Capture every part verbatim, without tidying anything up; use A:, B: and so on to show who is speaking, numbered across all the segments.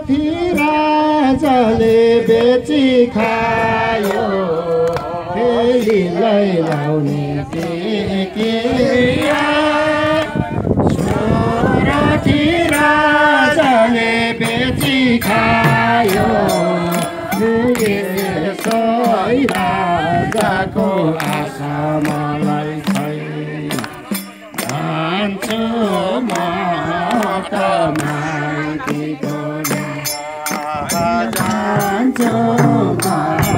A: राजाले बेची खायो फेरि लैलाउने टेकिया छोराथी राजाले बेची खायो सोही राजाको आशा मलाई छैन जान्छु म त माइतीको जान्छु म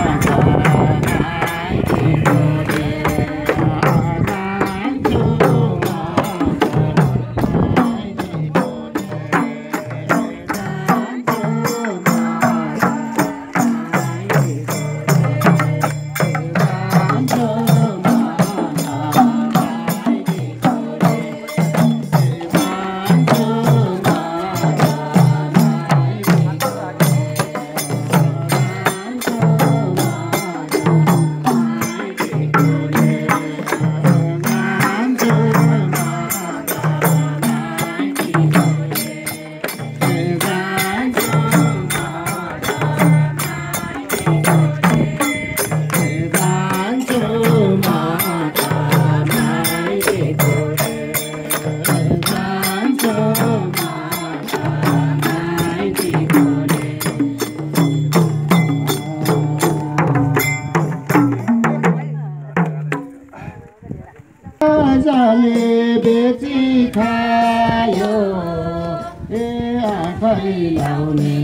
A: राजाले बेची खायो ए आफै लाउने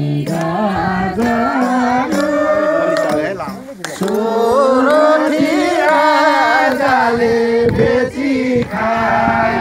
A: गाजर छोरो राजाले बेची खायो